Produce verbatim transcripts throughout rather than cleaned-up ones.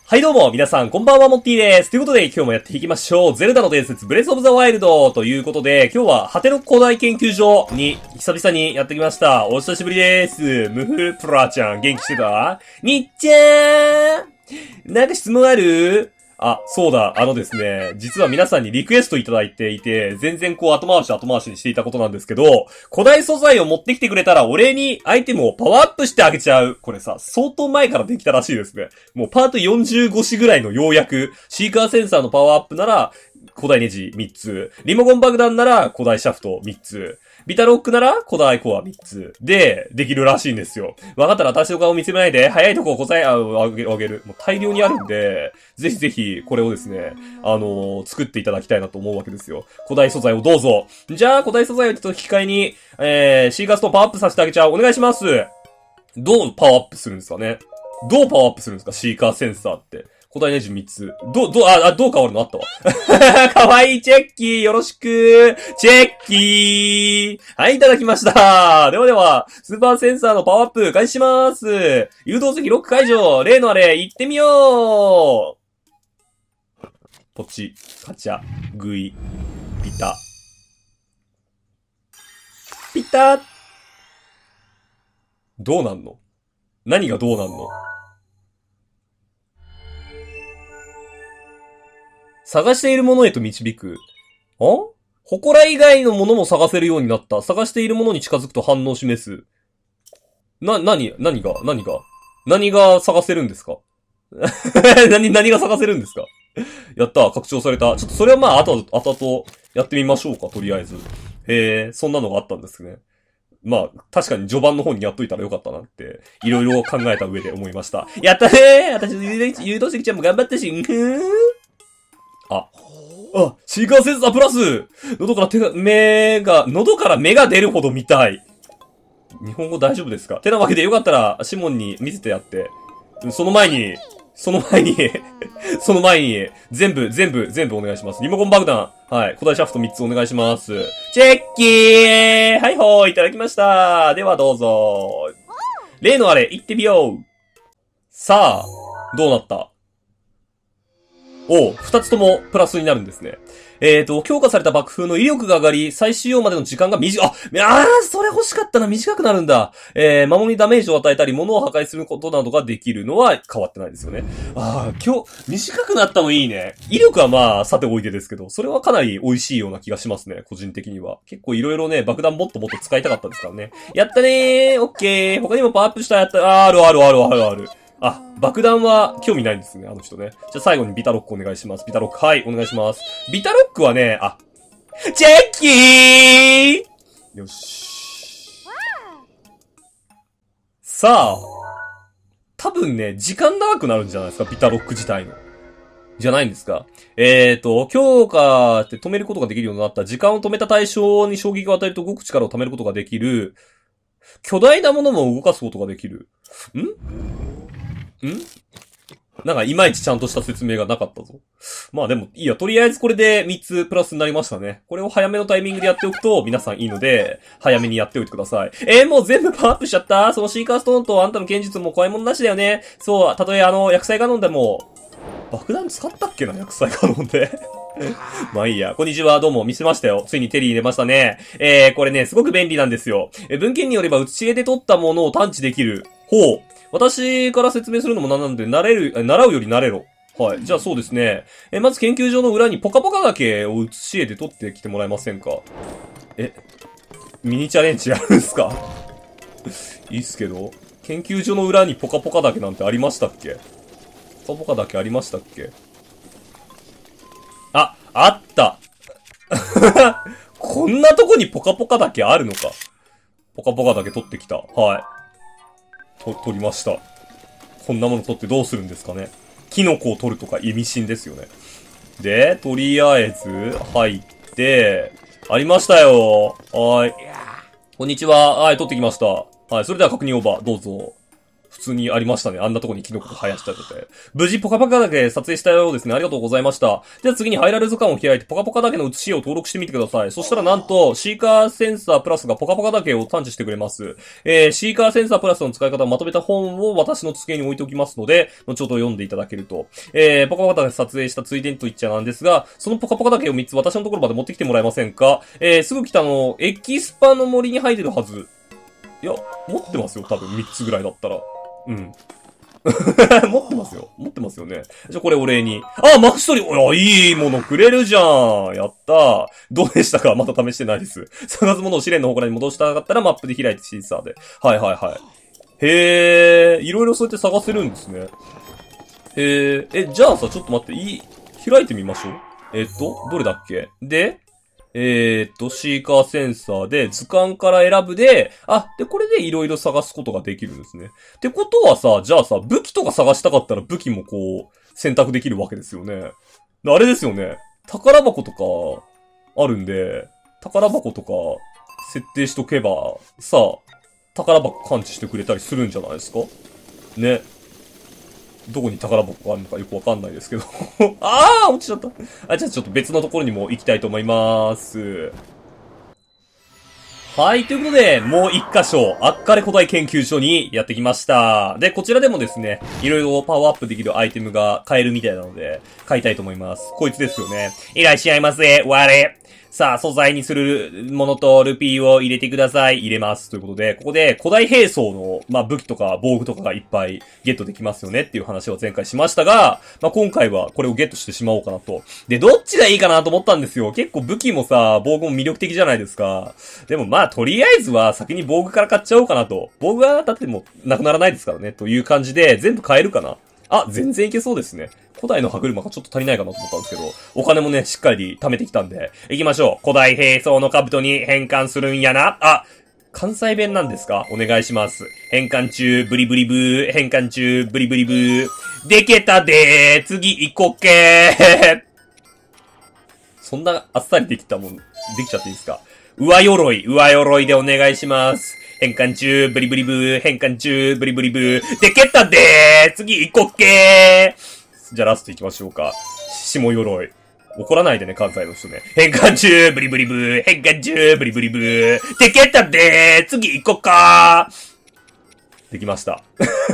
はいどうも、皆さん、こんばんは、モッティです。ということで、今日もやっていきましょう。ゼルダの伝説、ブレスオブザワイルドということで、今日は、果ての古代研究所に、久々にやってきました。お久しぶりです。ムフプラちゃん、元気してた？にっちゃーんなんか質問ある？あ、そうだ、あのですね、実は皆さんにリクエストいただいていて、全然こう後回し後回しにしていたことなんですけど、古代素材を持ってきてくれたらお礼にアイテムをパワーアップしてあげちゃう。これさ、相当前からできたらしいですね。もうパートよんじゅうご紙ぐらいのようやく、シーカーセンサーのパワーアップなら、古代ネジみっつ、リモコン爆弾なら古代シャフトみっつ、ビタロックなら古代コアみっつでできるらしいんですよ。わかったら私の顔見つめないで、早いとこ答えあげる、あげる。もう大量にあるんで、ぜひぜひこれをですね、あのー、作っていただきたいなと思うわけですよ。古代素材をどうぞ。じゃあ古代素材をちょっと引き換えに、えー、シーカーストーンパワーアップさせてあげちゃう。お願いします。どうパワーアップするんですかね？どうパワーアップするんですか？シーカーセンサーって。古代ネジみっつ。ど、ど、あ、あ、どう変わるのあったわ。かわいいチェッキーよろしくチェッキーはい、いただきましたではでは、スーパーセンサーのパワーアップ開始します誘導石ロック解除例のあれ、行ってみようポチ、カチャ、グイ、ピタ。ピタどうなんの？何がどうなんの？探しているものへと導く。あ？祠以外のものも探せるようになった。探しているものに近づくと反応を示す。な、なに、何が、何が、何が探せるんですか何、何が探せるんですかやった、拡張された。ちょっとそれはまあ、あと、あとあと、やってみましょうか、とりあえず。へえ、そんなのがあったんですね。まあ、確かに序盤の方にやっといたらよかったなって、いろいろ考えた上で思いました。やったねー私、誘導石ちゃんも頑張ったし、んふーんあ、あ、シーカーセンサープラス喉から手が、目が、喉から目が出るほど見たい。日本語大丈夫ですか？てなわけでよかったら、シモンに見せてやって。その前に、その前に、その前に、全部、全部、全部お願いします。リモコン爆弾。はい。古代シャフトみっつお願いします。チェッキーはいほーいただきました。ではどうぞ。例のあれ、行ってみよう。さあ、どうなった？おう、二つともプラスになるんですね。えーと、強化された爆風の威力が上がり、再使用までの時間が短、あ、あー、それ欲しかったな、短くなるんだ。えー、魔物にダメージを与えたり、物を破壊することなどができるのは変わってないですよね。あー、今日、短くなったのいいね。威力はまあ、さておいてですけど、それはかなり美味しいような気がしますね、個人的には。結構いろいろね、爆弾もっともっと使いたかったですからね。やったねー、オッケー。他にもパワーアップしたやった、あー、あるあるあるあるある。あ、爆弾は興味ないんですね、あの人ね。じゃあ最後にビタロックお願いします。ビタロック、はい、お願いします。ビタロックはね、あ、チェッキーよし。さあ、多分ね、時間長くなるんじゃないですか、ビタロック自体の。じゃないんですか。えーと、強化って止めることができるようになった。時間を止めた対象に衝撃を与えると動く力を貯めることができる。巨大なものも動かすことができる。んんなんかいまいちちゃんとした説明がなかったぞ。まあでもいいや、とりあえずこれでみっつプラスになりましたね。これを早めのタイミングでやっておくと皆さんいいので、早めにやっておいてください。えー、もう全部パワーアップしちゃった？そのシーカーストーンとあんたの剣術も怖いものなしだよね。そう、たとえあの、薬剤ガノンでも、爆弾使ったっけな、薬剤ガノンで。まあいいや。こんにちは。どうも見せましたよ。ついに手に入れましたね。えー、これね、すごく便利なんですよ。え、文献によれば、知恵で取ったものを探知できる。ほう。私から説明するのもなんなんで、慣れる、習うより慣れろ。はい。じゃあそうですね。え、まず研究所の裏にポカポカ崖を写し絵で取ってきてもらえませんか？え、ミニチャレンジやるんすか？いいっすけど。研究所の裏にポカポカ岳なんてありましたっけ？ポカポカ岳ありましたっけ？あ、あったこんなとこにポカポカ岳あるのか。ポカポカ岳取ってきた。はい。と、取りました。こんなもの取ってどうするんですかね。キノコを取るとか意味深ですよね。で、とりあえず、入って、ありましたよ。はーい。こんにちは。はい、取ってきました。はい、それでは確認オーバー。どうぞ。普普通にありましたね。あんなとこにキノコが生やしちゃってて。無事ポカポカ岳撮影したようですね。ありがとうございました。では次にハイラル図鑑を開いてポカポカ岳の写しを登録してみてください。そしたらなんと、シーカーセンサープラスがポカポカ岳を探知してくれます。えー、シーカーセンサープラスの使い方をまとめた本を私の机に置いておきますので、後ほど読んでいただけると。えー、ポカポカ岳撮影したついでにと言っちゃなんですが、そのポカポカ岳をみっつ私のところまで持ってきてもらえませんか？えー、すぐ来たの、エキスパの森に入ってるはず。いや、持ってますよ、多分みっつぐらいだったら。うん。持ってますよ。持ってますよね。じゃあこれお礼に。あ、マクシトリおいいものくれるじゃん。やったー。どうでしたか？まだ試してないです。探すものを試練の祠に戻したかったらマップで開いてシーサーで。はいはいはい。へー。いろいろそうやって探せるんですね。へー。え、じゃあさ、ちょっと待って。いい、開いてみましょう。えっと、どれだっけ？で、えー、っと、シーカーセンサーで図鑑から選ぶで、あ、で、これでいろいろ探すことができるんですね。ってことはさ、じゃあさ、武器とか探したかったら武器もこう、選択できるわけですよね。あれですよね。宝箱とか、あるんで、宝箱とか、設定しとけば、さ、宝箱感知してくれたりするんじゃないですか？ね。どこに宝箱があるのかよくわかんないですけど。あー落ちちゃった。あ、じゃあちょっと別のところにも行きたいと思います。はい、ということで、もう一箇所、あっかれ古代研究所にやってきました。で、こちらでもですね、いろいろパワーアップできるアイテムが買えるみたいなので、買いたいと思います。こいつですよね。いらっしゃいませ、我。さあ、素材にするものとルピーを入れてください。入れます。ということで、ここで古代兵装の、まあ、武器とか防具とかがいっぱいゲットできますよねっていう話を前回しましたが、まあ、今回はこれをゲットしてしまおうかなと。で、どっちがいいかなと思ったんですよ。結構武器もさ、防具も魅力的じゃないですか。でもまあ、とりあえずは先に防具から買っちゃおうかなと。防具はだってもうなくならないですからね。という感じで、全部買えるかな。あ、全然いけそうですね。古代の歯車がちょっと足りないかなと思ったんですけど、お金もね、しっかり貯めてきたんで、行きましょう。古代兵装の兜に変換するんやな。あ、関西弁なんですか？お願いします。変換中、ブリブリブー。変換中、ブリブリブー。でけたでー。次行こっけー。そんなあっさりできたもん、できちゃっていいですか？上鎧、上鎧でお願いします。変換中、ブリブリブー。変換中、ブリブリブー。でけたでー。次行こっけー。じゃあラスト行きましょうか。下鎧。怒らないでね、関西の人ね。変換中、ブリブリブー。変換中、ブリブリブー。でけたでー。次行こっかー。できました。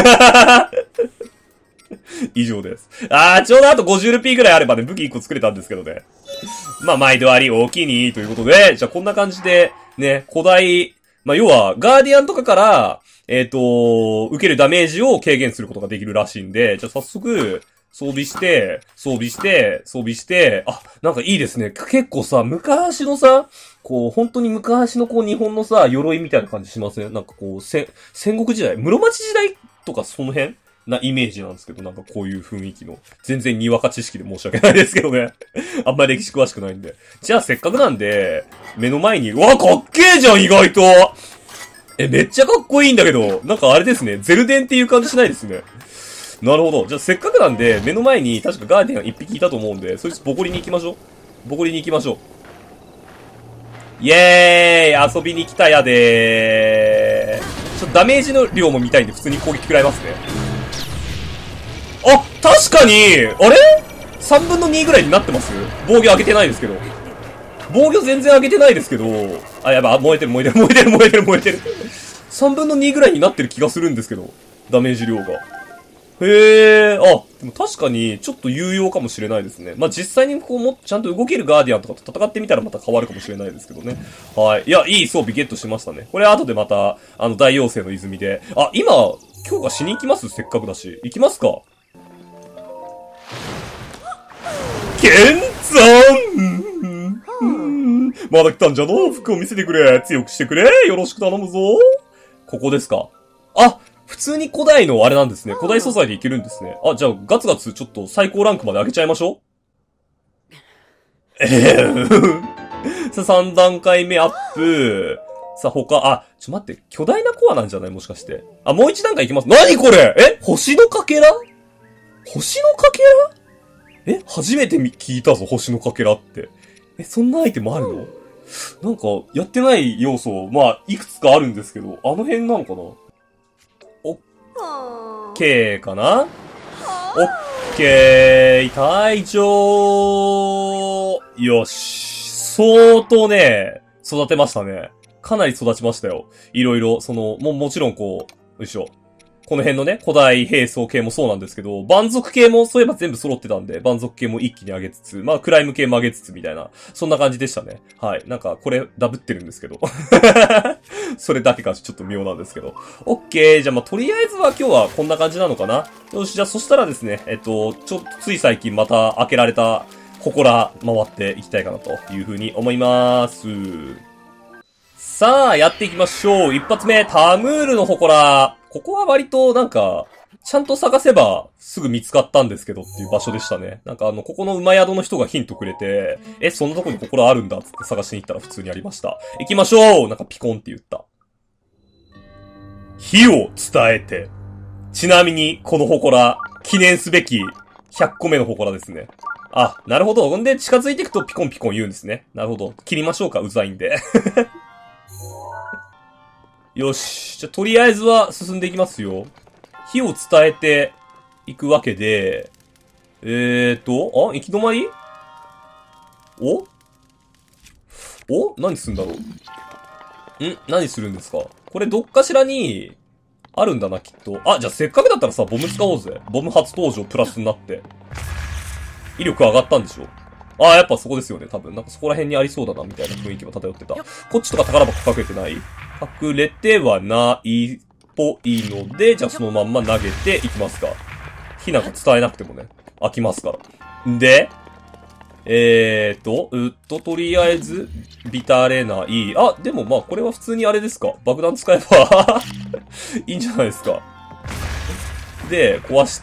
以上です。あー、ちょうどあと ごじゅうルピーぐらいあればね、武器いっこ作れたんですけどね。まあ、毎度あり大きにということで、じゃあこんな感じで、ね、古代、まあ、要は、ガーディアンとかから、えっと、受けるダメージを軽減することができるらしいんで、じゃあ早速、装備して、装備して、装備して、あ、なんかいいですね。結構さ、昔のさ、こう、本当に昔のこう、日本のさ、鎧みたいな感じしません？なんかこう、戦、戦国時代、室町時代とかその辺なイメージなんですけど、なんかこういう雰囲気の。全然にわか知識で申し訳ないですけどね。あんまり歴史詳しくないんで。じゃあせっかくなんで、目の前に、うわ、かっけえじゃん、意外と！え、めっちゃかっこいいんだけど、なんかあれですね、ゼルデンっていう感じしないですね。なるほど。じゃあせっかくなんで、目の前に確かガーディアン一匹いたと思うんで、そいつボコリに行きましょう。ボコリに行きましょう。イェーイ！遊びに来たやでー。ちょっとダメージの量も見たいんで、普通に攻撃食らいますね。あ、確かにあれ ?さんぶんのに ぐらいになってます？防御上げてないですけど。防御全然上げてないですけど、あ、やば、燃えてる燃えてる燃えてる燃えてる燃えてる。さんぶんのにぐらいになってる気がするんですけど、ダメージ量が。へえ、あ、でも確かにちょっと有用かもしれないですね。まあ、実際にこうも、ちゃんと動けるガーディアンとかと戦ってみたらまた変わるかもしれないですけどね。はい。いや、いい装備ゲットしましたね。これ後でまた、あの、大妖精の泉で。あ、今、今日がしに行きます？せっかくだし。行きますか？ケンさんまだ来たんじゃの？服を見せてくれ。強くしてくれ。よろしく頼むぞ。ここですか？あ、普通に古代のあれなんですね。古代素材でいけるんですね。あ、じゃあガツガツちょっと最高ランクまで上げちゃいましょう。えーさあ、さん段階目アップ。さあ、他、あ、ちょ待って、巨大なコアなんじゃない？もしかして。あ、もう一段階いきます。なにこれ？え？星のかけら？星のかけら？え？初めて聞いたぞ、星のかけらって。え、そんなアイテムあるの？なんか、やってない要素、まあ、いくつかあるんですけど、あの辺なのかな？お、 OK かな？ OK、隊長。よし。相当ね、育てましたね。かなり育ちましたよ。いろいろ、その、も、もちろんこう、よいしょ。この辺のね、古代兵装系もそうなんですけど、蛮族系もそういえば全部揃ってたんで、蛮族系も一気に上げつつ、まあ、クライム系も上げつつみたいな、そんな感じでしたね。はい。なんか、これ、ダブってるんですけど。それだけかちょっと妙なんですけど。オッケー。じゃあ、まあ、とりあえずは今日はこんな感じなのかな。よし、じゃあ、そしたらですね、えっと、ちょっとつい最近また開けられた、祠回っていきたいかなというふうに思います。さあ、やっていきましょう。一発目、タムールの祠。ここは割となんか、ちゃんと探せばすぐ見つかったんですけどっていう場所でしたね。なんかあの、ここの馬宿の人がヒントくれて、え、そんなとこに祠あるんだっつって探しに行ったら普通にありました。行きましょう。なんかピコンって言った。火を伝えて。ちなみに、この祠、記念すべきひゃっこめの祠ですね。あ、なるほど。ほんで、近づいていくとピコンピコン言うんですね。なるほど。切りましょうか、うざいんで。よし。じゃ、とりあえずは進んでいきますよ。火を伝えていくわけで、えーと、あ、行き止まり？お？お？何すんだろう？ん？何するんですか？これどっかしらに、あるんだな、きっと。あ、じゃあせっかくだったらさ、ボム使おうぜ。ボム初登場プラスになって。威力上がったんでしょ？ああ、やっぱそこですよね、多分。なんかそこら辺にありそうだな、みたいな雰囲気も漂ってた。こっちとか宝箱隠れてない？隠れてはないっぽいので、じゃあそのまんま投げていきますか。火なんか伝えなくてもね、開きますから。んで、えーと、うっと、とりあえず、ビタれない。あ、でもまあこれは普通にあれですか。爆弾使えば、いいんじゃないですか。で、壊して、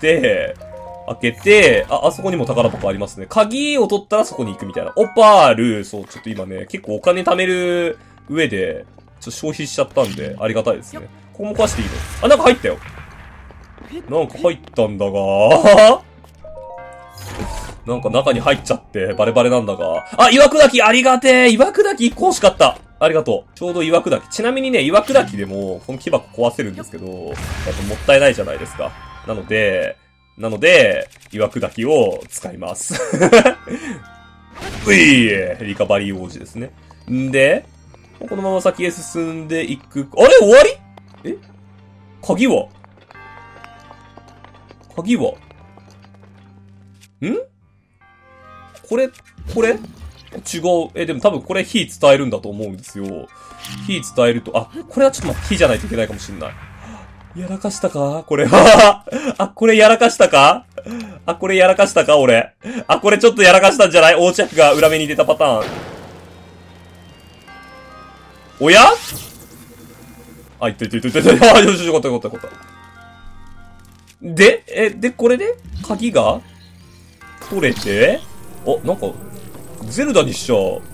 開けて、あ、あそこにも宝箱ありますね。鍵を取ったらそこに行くみたいな。オパール、そう、ちょっと今ね、結構お金貯める上で、ちょっと消費しちゃったんで、ありがたいですね。ここも壊していいの？あ、なんか入ったよ。なんか入ったんだがなんか中に入っちゃって、バレバレなんだが。あ、岩砕きありがてえ岩砕きいっこ欲しかったありがとう。ちょうど岩砕き。ちなみにね、岩砕きでも、この木箱壊せるんですけど、やっぱもったいないじゃないですか。なので、なので、岩砕きを使います。ういリカバリー王子ですね。んで、このまま先へ進んでいく。あれ終わり？え？鍵は？鍵は？ん？これ、これ？違う。え、でも多分これ火伝えるんだと思うんですよ。火伝えると、あ、これはちょっと待って、火じゃないといけないかもしんない。やらかしたかこれは。あ、これやらかしたかあ、これやらかしたか俺。あ、これちょっとやらかしたんじゃない？横着が裏目に出たパターン。おや？あ、いったいったいったいったいった。あ、よしよしよかったよかったよかった。で、え、で、これで鍵が取れて、あ、なんか、ゼルダにしちゃう。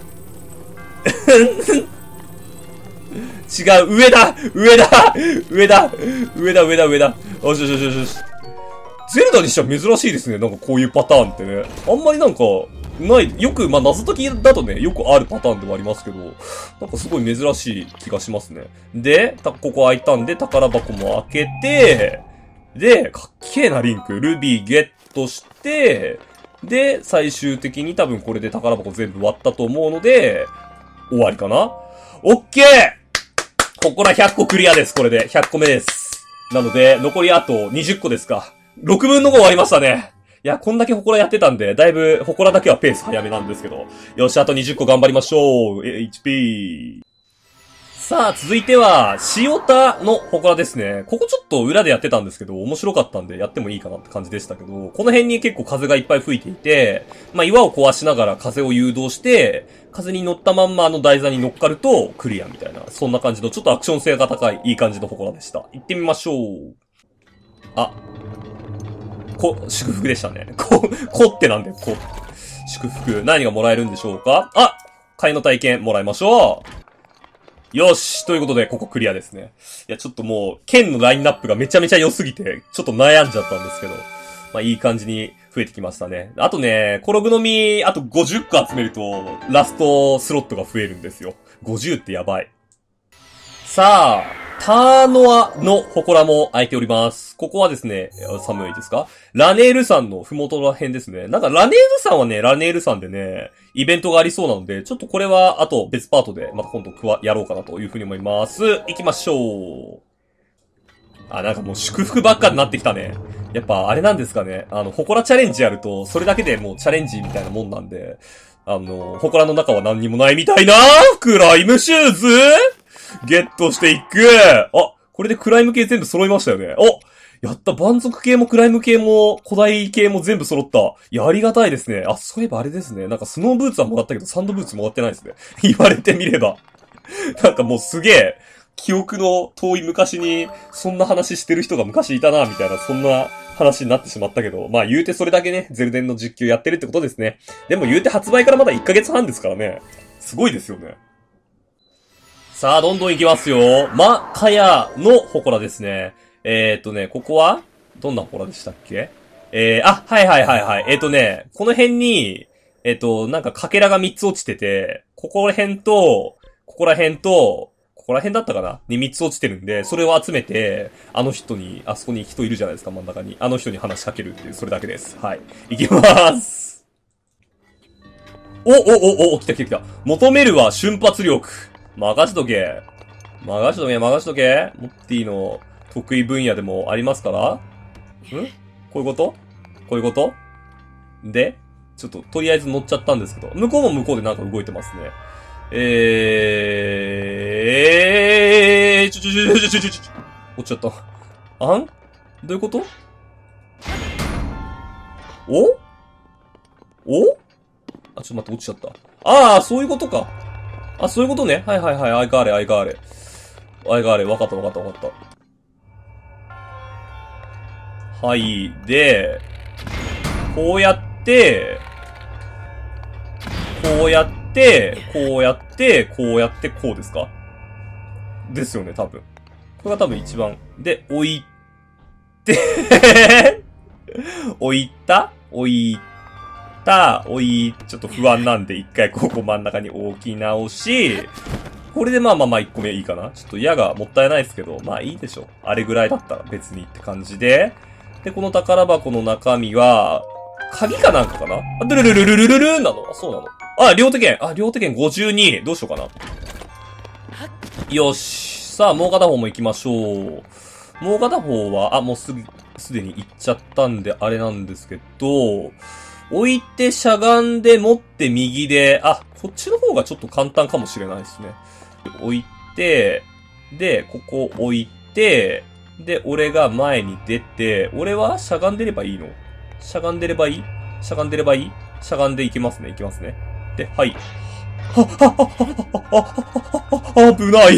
違う、上だ上だ上だ上だ上だ上だよしよしよしよし。ゼルダにしちゃ珍しいですね。なんかこういうパターンってね。あんまりなんか、ない、よく、まあ、謎解きだとね、よくあるパターンではありますけど、なんかすごい珍しい気がしますね。で、た、ここ開いたんで、宝箱も開けて、で、かっけーなリンク、ルビーゲットして、で、最終的に多分これで宝箱全部割ったと思うので、終わりかな？オッケー！ここらひゃっこクリアです、これで。ひゃっこめです。なので、残りあとにじゅっこですか。ろくぶんのご終わりましたね。いや、こんだけ祠やってたんで、だいぶ祠だけはペース早めなんですけど。よし、あとにじゅっこ頑張りましょう。エイチピー。さあ、続いては、塩田の祠ですね。ここちょっと裏でやってたんですけど、面白かったんでやってもいいかなって感じでしたけど、この辺に結構風がいっぱい吹いていて、まあ岩を壊しながら風を誘導して、風に乗ったまんまあの台座に乗っかるとクリアみたいな、そんな感じのちょっとアクション性が高い、いい感じの祠でした。行ってみましょう。あ。こ、祝福でしたね。こ、こってなんだよ、こ。祝福。何がもらえるんでしょうか？あ！買いの体験もらいましょう。よしということで、ここクリアですね。いや、ちょっともう、剣のラインナップがめちゃめちゃ良すぎて、ちょっと悩んじゃったんですけど。まあ、いい感じに増えてきましたね。あとね、コログの実、あとごじゅっこ集めると、ラストスロットが増えるんですよ。ごじゅうってやばい。さあ、 ターノアの祠も開いております。ここはですね、寒いですか？ラネール山のふもとら辺ですね。なんかラネール山はね、ラネール山でね、イベントがありそうなので、ちょっとこれは、あと別パートで、また今度くわ、やろうかなというふうに思います。行きましょう。あ、なんかもう祝福ばっかになってきたね。やっぱあれなんですかね。あの、祠チャレンジやると、それだけでもうチャレンジみたいなもんなんで、あの、祠の中は何にもないみたいなクライムシューズゲットしていく。あ、これでクライム系全部揃いましたよね。お、やった、蛮族系もクライム系も古代系も全部揃った。いや、ありがたいですね。あ、そういえばあれですね。なんかスノーブーツはもらったけど、サンドブーツもらってないですね。言われてみれば。なんかもうすげえ、記憶の遠い昔に、そんな話してる人が昔いたな、みたいな、そんな話になってしまったけど、まあ言うてそれだけね、ゼルデンの実況やってるってことですね。でも言うて発売からまだいっかげつはんですからね。すごいですよね。さあ、どんどん行きますよ。マカヤの祠ですね。えーっとね、ここはどんな祠でしたっけ？えー、あ、はいはいはいはい。えーっとね、この辺に、えーっと、なんかかけらがみっつ落ちてて、ここら辺と、ここら辺と、ここら辺だったかなにみっつ落ちてるんで、それを集めて、あの人に、あそこに人いるじゃないですか、真ん中に。あの人に話しかけるっていう、それだけです。はい。行きまーす。お、お、お、お、来た来た来た。求めるは瞬発力。任しとけ。任しとけ、任しとけ。モッティの得意分野でもありますからん？こういうこと？こういうことで、ちょっととりあえず乗っちゃったんですけど、向こうも向こうでなんか動いてますね。えー、ちょちょちょちょちょちょちょ、落ちちゃった。あん？どういうこと？お？お？あ、ちょっと待って、落ちちゃった。ああ、そういうことか。あ、そういうことね。はいはいはい。アイガーレ、アイガーレ。アイガーレ、わかったわかったわかった。はい。で、こうやって、こうやって、こうやって、こうやって、こうですか？ですよね、多分。これが多分一番。で、置いて、置いた置いた置い、ちょっと不安なんで一回ここ真ん中に置き直し、これでまあまあまあいっこめいいかな。ちょっと矢がもったいないですけど、まあいいでしょ。あれぐらいだったら別にって感じで。で、この宝箱の中身は、鍵かなんかかなあ、ドゥルルルルルルルーなの？あ、そうなの。あ、両手剣。あ、両手剣ごじゅうに。どうしようかな。よし。さあ、もう片方も行きましょう。もう片方は、あ、もうすぐ、すでに行っちゃったんで、あれなんですけど、置いてしゃがんで持って右で、あ、こっちの方がちょっと簡単かもしれないですね。置いて、で、ここ置いて、で、俺が前に出て、俺はしゃがんでればいいの？しゃがんでればいい？しゃがんでればいい？しゃがんでいきますね、いきますね。で、はい。はっはっはっはっはっは、危ない。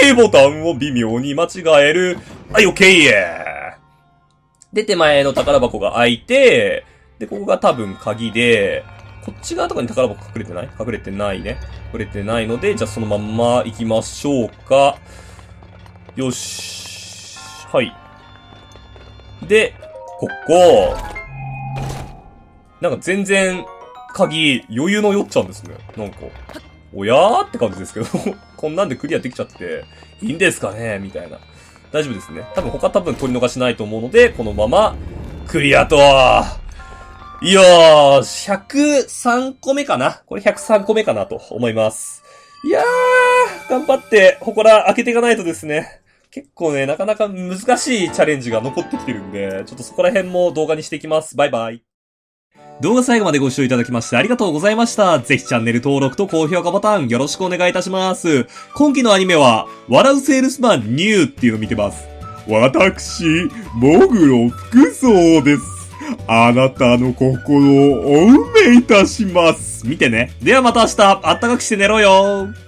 ボタンを微妙に間違える。はい、オッケー。で、手前の宝箱が開いて、で、ここが多分鍵で、こっち側とかに宝箱隠れてない？隠れてないね。隠れてないので、じゃあそのまんま行きましょうか。よし。はい。で、ここ。なんか全然、鍵、余裕の酔っちゃうんですね。なんか、おやーって感じですけど、こんなんでクリアできちゃって、いいんですかねみたいな。大丈夫ですね。多分他多分取り逃しないと思うので、このまま、クリアと。いやー、ひゃくさんこめかな？これひゃくさんこめかなと思います。いやー、頑張って、祠開けていかないとですね。結構ね、なかなか難しいチャレンジが残ってきてるんで、ちょっとそこら辺も動画にしていきます。バイバイ。動画最後までご視聴いただきましてありがとうございました。ぜひチャンネル登録と高評価ボタンよろしくお願いいたします。今期のアニメは、笑うセールスマンニューっていうのを見てます。私、モグロ服装です。あなたの心をお埋めいたします。見てね。ではまた明日、あったかくして寝ろよ。